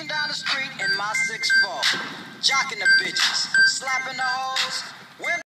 down the street in my 6'4", jocking the bitches,